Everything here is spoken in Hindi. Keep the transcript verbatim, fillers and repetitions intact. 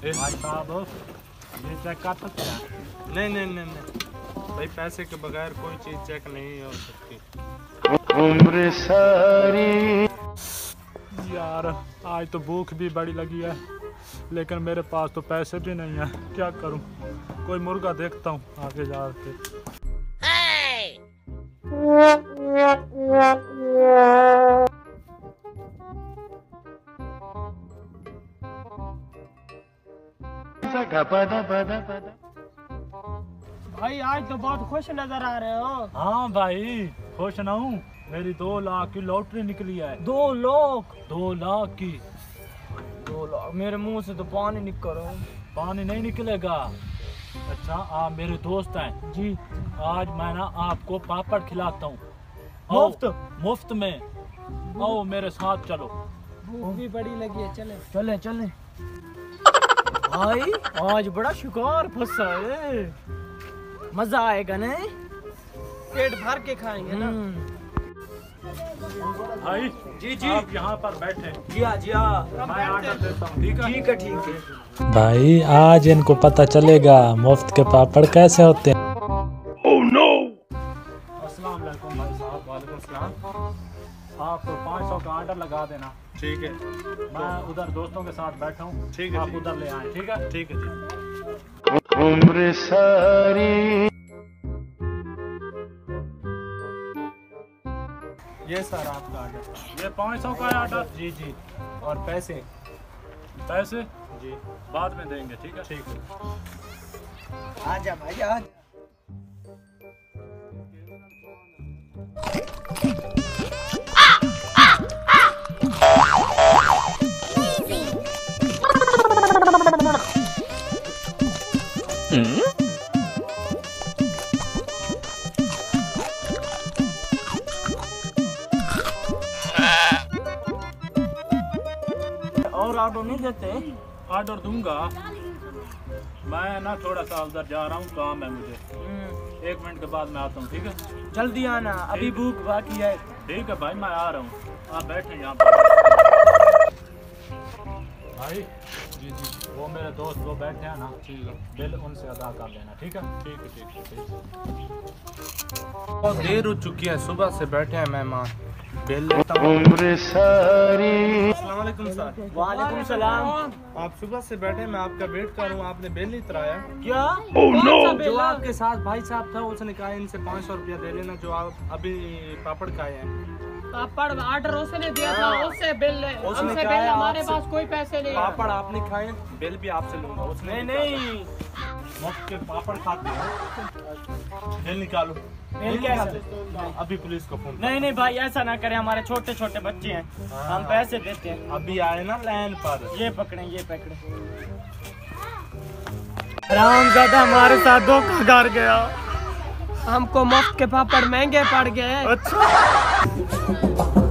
भाई साहब ये चेक कर सकते हैं? नहीं नहीं नहीं नहीं भाई, पैसे के बगैर कोई चीज चेक नहीं हो सकती। उम्र सारी यार, आज तो भूख भी बड़ी लगी है, लेकिन मेरे पास तो पैसे भी नहीं है। क्या करूं? कोई मुर्गा देखता हूं आगे जाके। भाई आज तो बहुत खुश नजर आ रहे हो। हाँ भाई खुश ना हूँ, मेरी दो लाख की लॉटरी निकली है। दो लाख दो लाख की। दो लाख मेरे मुंह से तो पानी निकल रहा है। पानी नहीं निकलेगा। अच्छा आप मेरे दोस्त हैं जी, आज मैं ना आपको पापड़ खिलाता हूँ मुफ्त मुफ्त में। आओ मेरे साथ चलो। भूख भी बड़ी लगी है, चले चले चले। भाई आज बड़ा शिकार फंसा है, मजा आएगा ना, पेट भर के खाएंगे ना। भाई जी जी आप यहाँ पर बैठे। जी हाँ जी हाँ, मैं ऑर्डर देता हूँ। ठीक है ठीक है ठीक है। भाई आज इनको पता चलेगा मुफ्त के पापड़ कैसे होते हैं। oh, no! अस्सलाम वालेकुम भाई साहब। वालेकुम सलाम। आप तो पाँच सौ का ऑर्डर लगा देना। ठीक है, मैं उधर दोस्तों के साथ बैठा हूँ। ठीक है, आप ठीक है। उधर ले आए। ठीक है ठीक है जी। उम्र सारी। ये सर आपका ऑर्डर। ये पाँच सौ का ऑर्डर। जी जी, और पैसे? पैसे जी बाद में देंगे। ठीक है ठीक है। आजा भाई आजा। और ऑर्डर नहीं देते? ऑर्डर दूंगा। मैं ना थोड़ा सा उधर जा रहा हूँ, काम है मुझे। एक मिनट के बाद मैं आता हूँ। ठीक है जल्दी आना, अभी भूख बाकी है। ठीक है भाई मैं आ रहा हूँ, आप बैठे यहाँ पर। भाई जी जी, वो मेरे दोस्त वो बैठे हैं ना, ठीक है, बिल उनसे अदा कर देना। ठीक है ठीक है ठीक है ठीक है। बहुत देर हो चुकी है, सुबह से बैठे हैं मेहमान। बिल लेता हूँ। उम्र सारी। अस्सलाम वालेकुम सर। वालेकुम सलाम। आप सुबह से बैठे, मैं आपका वेट कर रहा हूँ, आपने बिल नहीं कराया। क्या? oh, no! जो आपके साथ भाई साहब था उसने कहा इनसे पाँच सौ रुपया दे लेना, जो आप अभी पापड़ खाए हैं। पापड़ ऑर्डर उसने दिया था, उससे बिल उसने हमसे कहा बिल, हमारे आपसे- पास कोई पैसे नहीं है। पापड़ आपने खाए, बिल भी आपसे लूंगा। उसने नहीं नहीं, मुफ्त के पापड़ खाते हो। बिल निकालो। बिल कैसे? अभी पुलिस को फोन। नहीं नहीं भाई ऐसा ना करें, हमारे छोटे छोटे बच्चे हैं, हम पैसे देते हैं। अभी आए ना लाइन पर। ये पकड़े ये पकड़े। रामजादा हमारे साथ धोखा कर गया, हमको मुफ्त के पापड़ महंगे पड़ गए। अच्छा